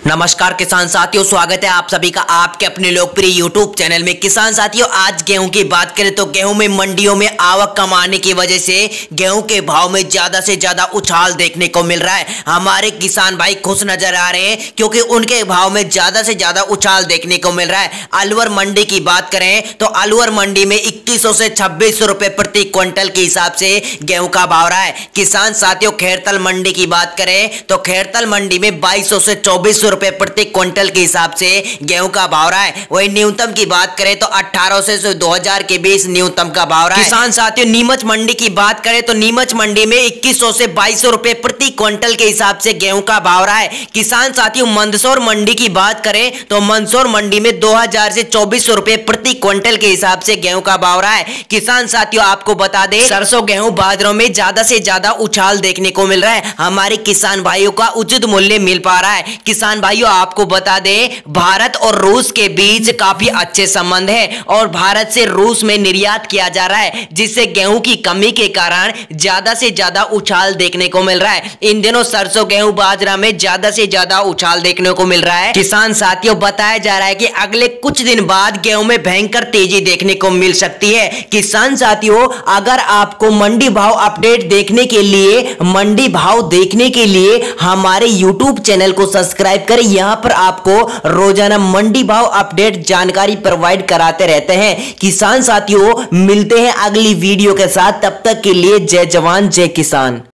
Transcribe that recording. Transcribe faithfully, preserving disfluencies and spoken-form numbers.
नमस्कार किसान साथियों, स्वागत है आप सभी का आपके अपने लोकप्रिय यूट्यूब चैनल में। किसान साथियों, आज गेहूं की बात करें तो गेहूं में मंडियों में आवक कम आने की वजह से गेहूं के भाव में ज्यादा से ज्यादा उछाल देखने को मिल रहा है। हमारे किसान भाई खुश नजर आ रहे हैं क्योंकि उनके भाव में ज्यादा से ज्यादा उछाल देखने को मिल रहा है। अलवर मंडी की बात करें तो अलवर मंडी में इक्कीस सौ से छब्बीस सौ रुपए प्रति क्विंटल के हिसाब से गेहूं का भाव रहा है। किसान साथियों, खैरतल मंडी की बात करें तो खैरतल मंडी में बाईस सौ से चौबीस सौ रुपए प्रति क्विंटल के हिसाब से गेहूं का भाव रहा है। वही न्यूनतम की बात करें तो अठारह सौ से दो हज़ार के बीच न्यूनतम का भाव रहा है। किसान साथियों, नीमच मंडी की बात करें तो नीमच मंडी में इक्कीस सौ से बाईस सौ रुपए प्रति क्विंटल के हिसाब से गेहूं का भाव रहा है। किसान साथियों, मंदसौर मंडी की बात करें तो मंदसौर मंडी में दो हज़ार से चौबीस सौ रुपए प्रति क्विंटल के हिसाब से गेहूं का भाव रहा है। किसान साथियों, आपको बता दें, सरसों गेहूं बाजरों में ज्यादा से ज्यादा उछाल देखने को मिल रहा है। हमारे किसान भाइयों का उचित मूल्य मिल पा रहा है। किसान भाइयों, आपको बता दें, भारत और रूस के बीच काफी अच्छे संबंध है और भारत से रूस में निर्यात किया जा रहा है, जिससे गेहूं की कमी के कारण ज्यादा से ज्यादा उछाल देखने को मिल रहा है। इन दिनों सरसों गेहूं बाजरा में ज्यादा से ज्यादा उछाल देखने को मिल रहा है। किसान साथियों, बताया जा रहा है कि अगले कुछ दिन बाद गेहूं में भयंकर तेजी देखने को मिल सकती है। किसान साथियों, अगर आपको मंडी भाव अपडेट देखने के लिए मंडी भाव देखने के लिए हमारे यूट्यूब चैनल को सब्सक्राइब करें। यहां पर आपको रोजाना मंडी भाव अपडेट जानकारी प्रोवाइड कराते रहते हैं। किसान साथियों, मिलते हैं अगली वीडियो के साथ, तब तक के लिए जय जवान जय किसान।